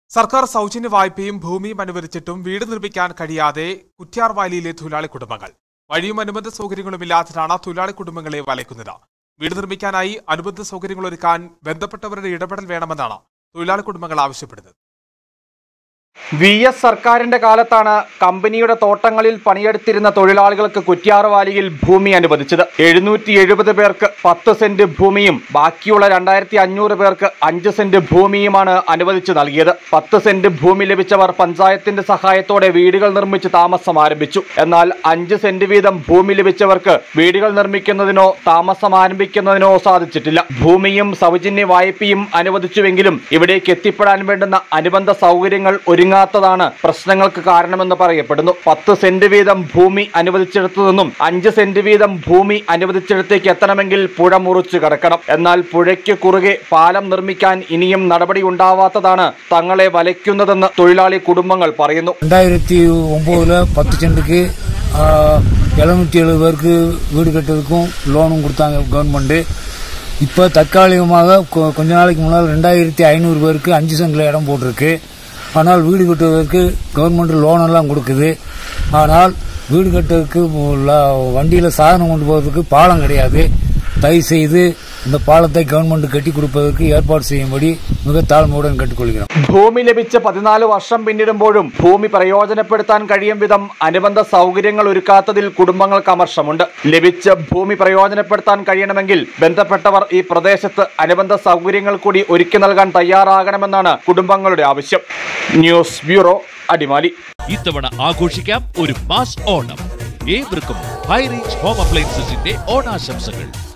സർക്കാർ സൗജന്യ വായ്പയും ഭൂമിയും അനുവദിച്ചിട്ടും വീട് നിർമ്മിക്കാൻ കഴിയാതെ കുറ്റ്യാർവാലിയിലെ തൊഴിലാളി കുടുംബങ്ങൾ. വഴിയും അനുബന്ധ സൗകര്യങ്ങളുമില്ലാത്തതാണ് തൊഴിലാളി കുടുംബങ്ങളെ വലയ്ക്കുന്നത്. വീട് നിർമ്മിക്കാനായി അനുബന്ധ സൗകര്യങ്ങൾ ഒരുക്കാൻ ബന്ധപ്പെട്ടവരുടെ ഇടപെടൽ വേണമെന്നാണ് തൊഴിലാളി കുടുംബങ്ങൾ ആവശ്യപ്പെടുന്നത്. വി.എസ്. സർക്കാരിന്റെ കാലത്താണ് കമ്പനിയുടെ തോട്ടങ്ങളിൽ പണിയെടുത്തിരുന്ന തൊഴിലാളികൾക്ക് കുറ്റ്യാർവാലിയിൽ ഭൂമി അനുവദിച്ചത്. 770 പേർക്ക് 10 സെന്റ് ഭൂമിയും ബാക്കിയുള്ള 2500 പേർക്ക് 5 സെന്റ് ഭൂമിയുമാണ് അനുവദിച്ചു നൽകിയത്. 10 സെന്റ് ഭൂമി ലഭിച്ചവർ പഞ്ചായത്തിന്റെ സഹായത്തോടെ വീടുകൾ നിർമ്മിച്ച് താമസം ആരംഭിച്ചു. എന്നാൽ 5 സെന്റ് വീതം ഭൂമി ലഭിച്ചവർക്ക് വീടുകൾ നിർമ്മിക്കുന്നതിനോ താമസം ആരംഭിക്കുന്നതിനോ സാധിച്ചിട്ടില്ല. ഭൂമിയും സൗജന്യ വായ്പയും അനുവദിച്ചുവെങ്കിലും ഇവിടേക്ക് എത്തിപ്പെടാൻ വേണ്ടുന്ന അനുബന്ധ സൗകര്യങ്ങൾ ഒരുങ്ങാത്തതാണ് പ്രശ്നങ്ങൾക്ക് കാരണമെന്ന് പറയപ്പെടുന്നു. 10 സെന്റ് വീതം ഭൂമി അനുവദിച്ചെടുത്തു നിന്നും 5 സെന്റ് വീതം ഭൂമി അനുവദിച്ചെടുത്തേക്ക് എത്തണമെങ്കിൽ പുഴ മുറിച്ചു കടക്കണം. എന്നാൽ പുഴയ്ക്ക് കുറുകെ പാലം നിർമ്മിക്കാൻ ഇനിയും നടപടി ഉണ്ടാവാത്തതാണ് തങ്ങളെ വലയ്ക്കുന്നതെന്ന് തൊഴിലാളി കുടുംബങ്ങൾ പറയുന്നു. 2009 10 സെന്റിക്ക് 770 പേർക്ക് வீடு கட்டுறதுக்கும் லோனும் கொடுத்தாங்க கவர்மெண்ட். இப்போ தற்காலிகமாக கொஞ்ச நாளைக்கு முன்னால் 2500 பேருக்கு 5 சென்ட்ல இடம் போட்டிருக்கு. ஆனால் வீடு கட்டுவதற்கு கவர்மெண்ட் லோன் எல்லாம் கொடுக்குது. ஆனால் வீடு கட்டுறதுக்கு வண்டியில் சாதனம் கொண்டு போவதற்கு பாலம் கிடையாது. தயவு செய்து இந்த பாலத்தை ഗവൺമെന്റ് കെട്ടി കൊടുപ്പதற்கு ഏർപ്പാട് ചെയ്യുമ്പടി മിക താഴ്മയോടെ കേട്ടുകൊള്ളുകയാണ്. ഭൂമി ലഭിച്ച് 14 വർഷം പിന്നിടുമ്പോഴും ഭൂമി പ്രയോജനപ്പെടുത്താൻ കഴിയും വിധം അനുബന്ധ സൗകര്യങ്ങൾ ഒരുക്കാത്തതിൽ കുടുംബങ്ങൾക്ക് അമർഷമുണ്ട്. ലഭിച്ച ഭൂമി പ്രയോജനപ്പെടുത്താൻ കഴിയണമെങ്കിൽ ബന്ധപ്പെട്ടവർ ഈ പ്രദേശത്ത് അനുബന്ധ സൗകര്യങ്ങൾ കൂടി ഒരുക്കി നൽകാൻ തയ്യാറാകണമെന്നാണ് കുടുംബങ്ങളുടെ ആവശ്യം. News bureau, Adimali. ഇത്തവണ ആഘോഷിക്കാം ഒരു മാസ് ഓണം. ഏവർക്കും ഹൈ റേഞ്ച് ഹോം അപ്ലയൻസസിന്റെ ഓണാശംസകൾ.